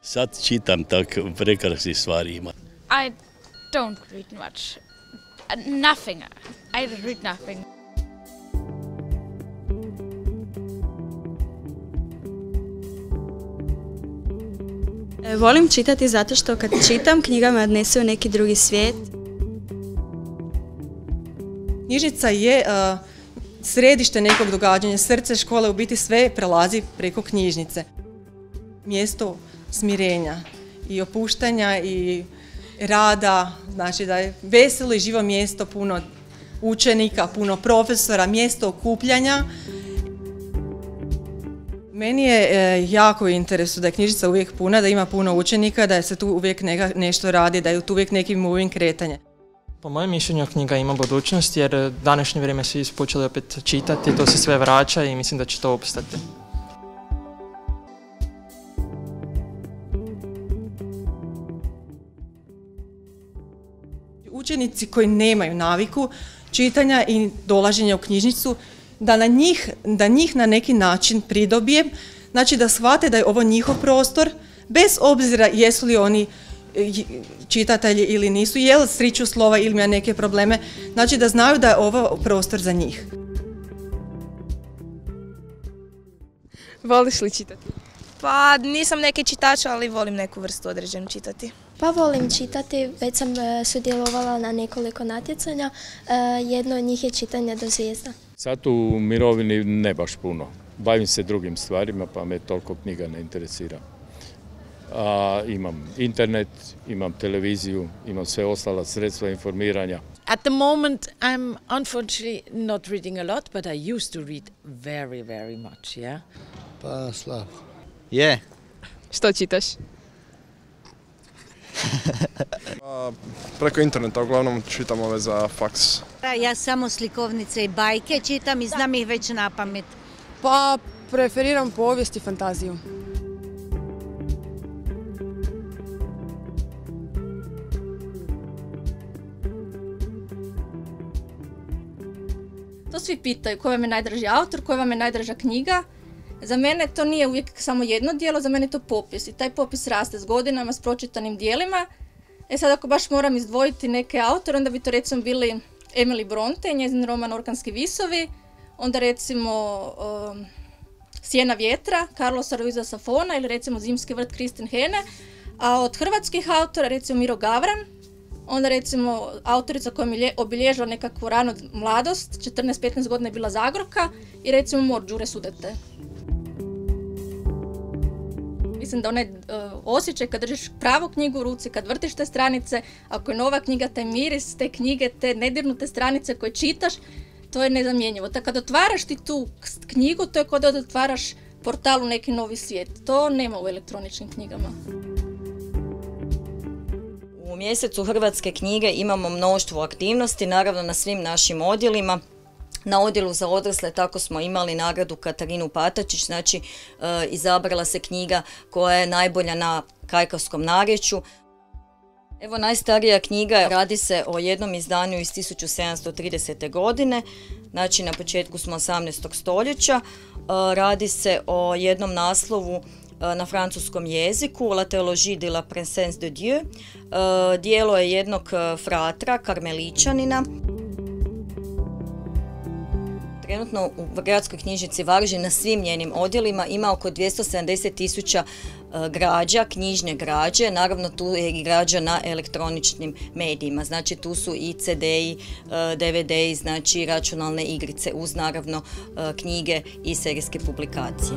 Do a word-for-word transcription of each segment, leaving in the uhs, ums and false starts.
Sad čitam tak prekrasnih stvari ima. I don't read much. Uh, nothing. I read nothing. Volim čitati zato što kad čitam, knjiga me odnese u neki drugi svijet. Knjižnica je uh, središte nekog događanja, srce škole, u biti sve prelazi preko knjižnice. Mjesto smirenja i opuštanja i rada, znači da je veselo i živo mjesto, puno učenika, puno profesora, mjesto okupljanja. Meni je e, jako u interesu da je knjižnica uvijek puna, da ima puno učenika, da se tu uvijek neka, nešto radi, da je tu uvijek neki moving kretanje. Po mojem mišljenju knjiga ima budućnost jer današnje vrijeme svi su počeli opet čitati, to se sve vraća i mislim da će to opstati. Učenici koji nemaju naviku čitanja i dolaženja u knjižnicu, da na njih, da njih na neki način pridobijem, znači da shvate da je ovo njihov prostor, bez obzira jesu li oni čitatelji ili nisu, jel sriču slova ili imaju neke probleme, znači da znaju da je ovo prostor za njih. Voliš li čitati? Pa nisam neki čitač, ali volim neku vrstu određenu čitati. Pa volim čitati, već sam sudjelovala na nekoliko natjecanja, jedno od njih je čitanje do zvijezda. Sad u mirovini ne baš puno, bavim se drugim stvarima pa me toliko knjiga ne interesira. A, imam internet, imam televiziju, imam sve ostala sredstva informiranja. At the moment I'm unfortunately not reading a lot, but I used to read very, very much, yeah? Pa slabo. Je. Što čitaš? Preko interneta uglavnom čitam ove za faks. Ja samo slikovnice i bajke čitam i znam ih već na pamet. Pa preferiram povijest i fantaziju. To svi pitaju koji vam je najdraži autor, koja vam je najdraža knjiga. Za mene to nije uvijek samo jedno djelo, za mene je to popis i taj popis raste s godinama, s pročitanim dijelima. E sad ako baš moram izdvojiti neke autore, onda bi to recimo bili Emily Bronte, njezin roman Orkanski visovi, onda recimo um, Sjena vjetra, Carlosa Ruiza Safona ili recimo Zimski vrt Kristin Hene, a od hrvatskih autora recimo Miro Gavran, onda recimo autorica koja mi je obilježila nekakvu ranu mladost, četrnaest petnaest godina je bila Zagorka i recimo Mor Đure Sudete. Mislim da onaj uh, osjećaj kad držiš pravu knjigu u ruci, kad vrtiš te stranice, ako je nova knjiga, taj miris te knjige, te nedirnute stranice koje čitaš, to je nezamjenjivo. Tako kad otvaraš ti tu knjigu, to je kao da otvaraš portal u neki novi svijet. To nema u elektroničnim knjigama. U mjesecu hrvatske knjige imamo mnoštvo aktivnosti, naravno na svim našim odjelima. Na odjelu za odrasle tako smo imali nagradu Katarinu Patačić, znači e, izabrala se knjiga koja je najbolja na kajkavskom narječju. Evo najstarija knjiga, radi se o jednom izdanju iz tisuću sedamsto tridesete. godine, znači na početku smo osamnaestog stoljeća. E, radi se o jednom naslovu e, na francuskom jeziku, La théologie de la princesse de Dieu. E, dijelo je jednog fratra, karmeličanina. Trenutno u Gradskoj knjižnici Varaždin na svim njenim odjelima ima oko dvjesto sedamdeset tisuća građa, knjižne građe, naravno tu je i građa na elektroničnim medijima, znači tu su i ce de-i, de ve de-i, znači računalne igrice uz naravno knjige i serijske publikacije.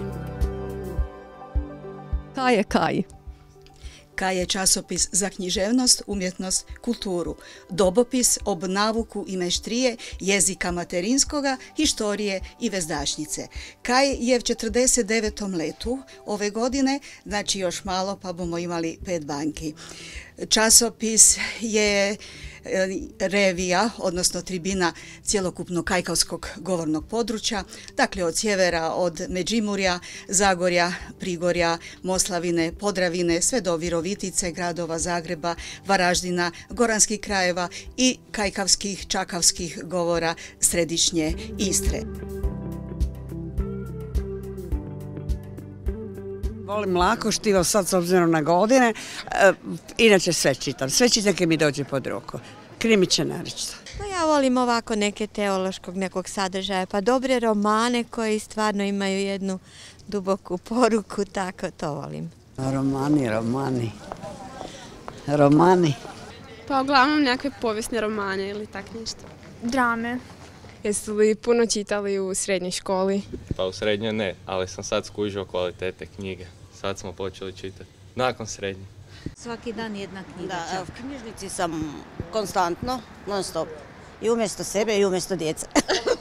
Kaj je kaj? Kaj je časopis za književnost, umjetnost, kulturu, dobopis ob navuku i meštrije, jezika materinskoga, historije i vezdašnice. Kaj je v četrdeset devetom letu ove godine, znači još malo pa bomo imali pet banki. Časopis je revija, odnosno tribina cjelokupnog kajkavskog govornog područja, dakle od sjevera, od Međimurja, Zagorja, Prigorja, Moslavine, Podravine, sve do Virovitice, gradova Zagreba, Varaždina, goranskih krajeva i kajkavskih, čakavskih govora središnje Istre. Volim lako štivo sad s obzirom na godine, e, inače sve čitam, sve čitanke mi dođe pod ruku. Krimiće naročito. Pa ja volim ovako neke teološkog nekog sadržaja, pa dobre romane koji stvarno imaju jednu duboku poruku, tako to volim. Romani, romani, romani. Pa uglavnom nekakve povijesne romane ili tak nešto. Drame. Jeste li puno čitali u srednjoj školi? Pa u srednjoj ne, ali sam sad skužio kvalitete knjige. Sad smo počeli čitati. Nakon srednje. Svaki dan jedna knjiga. Da, u knjižnici sam konstantno, non stop. I umjesto sebe i umjesto djece.